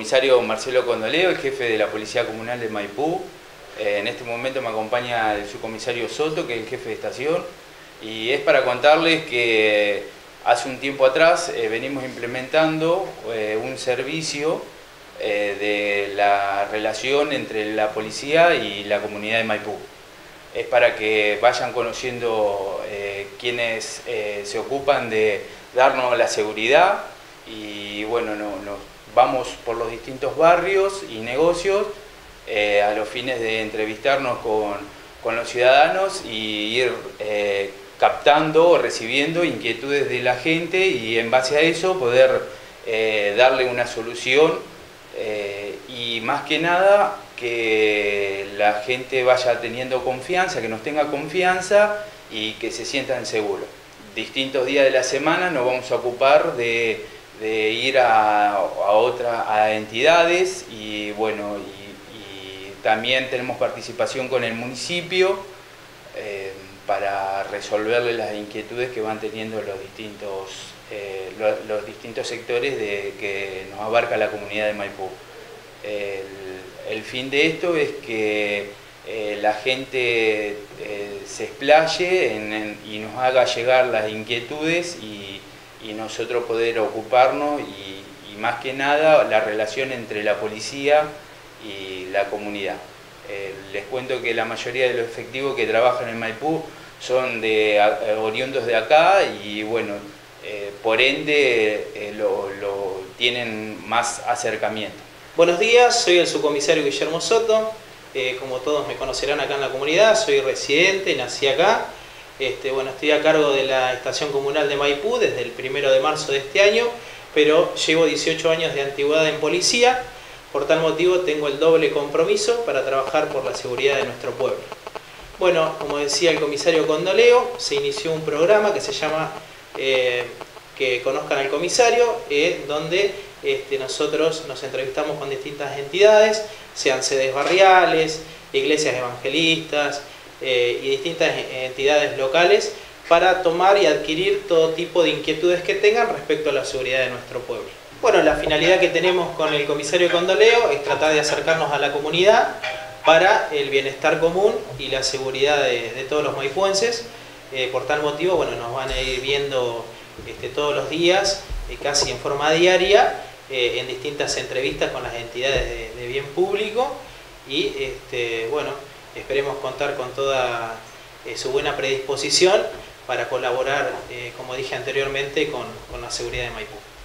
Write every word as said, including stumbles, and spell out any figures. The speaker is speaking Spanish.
comisario Marcelo Condoleo, el jefe de la Policía Comunal de Maipú. Eh, en este momento me acompaña el subcomisario Soto, que es el jefe de estación, y es para contarles que hace un tiempo atrás eh, venimos implementando eh, un servicio eh, de la relación entre la policía y la comunidad de Maipú. Es para que vayan conociendo eh, quienes eh, se ocupan de darnos la seguridad y bueno, no, nos vamos por los distintos barrios y negocios eh, a los fines de entrevistarnos con, con los ciudadanos y ir eh, captando o recibiendo inquietudes de la gente y en base a eso poder eh, darle una solución eh, y más que nada que la gente vaya teniendo confianza, que nos tenga confianza y que se sientan seguros. Distintos días de la semana nos vamos a ocupar de, de ir a, a otras a entidades y bueno, y, y también tenemos participación con el municipio eh, para resolverle las inquietudes que van teniendo los distintos, eh, los, los distintos sectores de, que nos abarca la comunidad de Maipú. El, el fin de esto es que eh, la gente eh, se explaye en, en, y nos haga llegar las inquietudes y, y nosotros poder ocuparnos y, y más que nada la relación entre la policía y la comunidad. Eh, les cuento que la mayoría de los efectivos que trabajan en Maipú son de, eh, oriundos de acá y bueno, eh, por ende eh, lo, lo tienen más acercamiento. Buenos días, soy el subcomisario Guillermo Soto, eh, como todos me conocerán acá en la comunidad, soy residente, nací acá, este, bueno, estoy a cargo de la estación comunal de Maipú desde el primero de marzo de este año, pero llevo dieciocho años de antigüedad en policía, por tal motivo tengo el doble compromiso para trabajar por la seguridad de nuestro pueblo. Bueno, como decía el comisario Condoleo, se inició un programa que se llama eh, Que conozcan al comisario, eh, donde este, nosotros nos entrevistamos con distintas entidades, sean sedes barriales, iglesias evangelistas eh, y distintas entidades locales, para tomar y adquirir todo tipo de inquietudes que tengan respecto a la seguridad de nuestro pueblo. Bueno, la finalidad que tenemos con el comisario Condoleo es tratar de acercarnos a la comunidad para el bienestar común y la seguridad de, de todos los maipuenses. Eh, por tal motivo, bueno, nos van a ir viendo este, todos los días, eh, casi en forma diaria, eh, en distintas entrevistas con las entidades de, de bien público y este, bueno, esperemos contar con toda eh, su buena predisposición para colaborar, eh, como dije anteriormente, con, con la seguridad de Maipú.